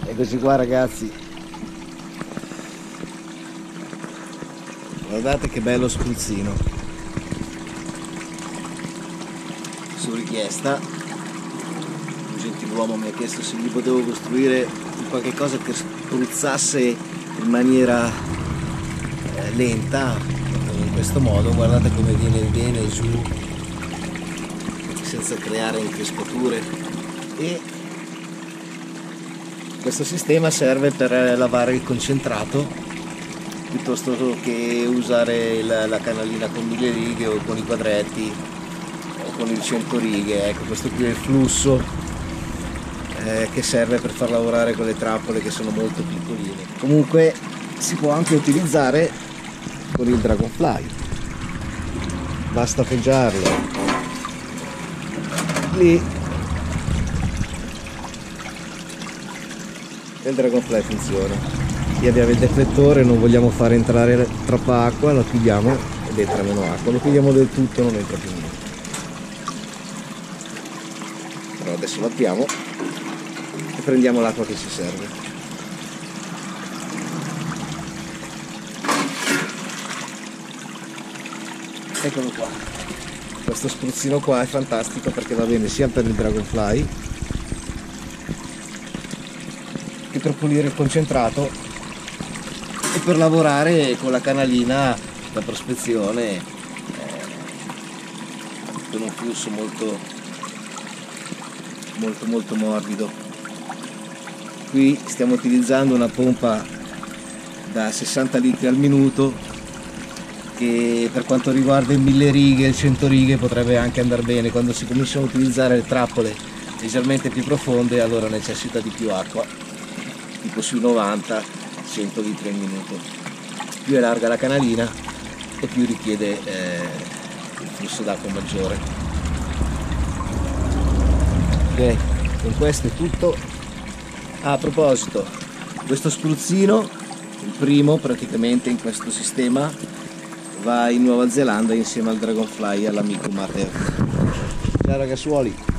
Eccoci qua ragazzi, guardate che bello spruzzino. Su richiesta un gentiluomo mi ha chiesto se gli potevo costruire qualche cosa che spruzzasse in maniera lenta, in questo modo. Guardate come viene bene giù senza creare increspature, e questo sistema serve per lavare il concentrato piuttosto che usare la canalina con 1000 righe o con i quadretti o con il 100 righe. Ecco, questo qui è il flusso che serve per far lavorare quelle trappole che sono molto piccoline. Comunque si può anche utilizzare con il Dragonfly, basta appoggiarlo lì e il Dragonfly funziona. Qui abbiamo il deflettore, non vogliamo fare entrare troppa acqua, lo chiudiamo ed entra meno acqua, lo chiudiamo del tutto, non entra più niente. Però adesso lo apriamo e prendiamo l'acqua che ci serve. Eccolo qua. Questo spruzzino qua è fantastico perché va bene sia per il Dragonfly che per pulire il concentrato e per lavorare con la canalina da prospezione con un flusso molto morbido. Qui stiamo utilizzando una pompa da 60 litri al minuto che per quanto riguarda il 1000 righe e il 100 righe potrebbe anche andare bene. Quando si cominciano a utilizzare le trappole leggermente più profonde allora necessita di più acqua, tipo sui 90-100 litri al minuto. Più è larga la canalina e più richiede il flusso d'acqua maggiore. Ok, con questo è tutto. A proposito, questo spruzzino, il primo praticamente in questo sistema, va in Nuova Zelanda insieme al Dragonfly e all'amico Mater. Ciao ragazzuoli!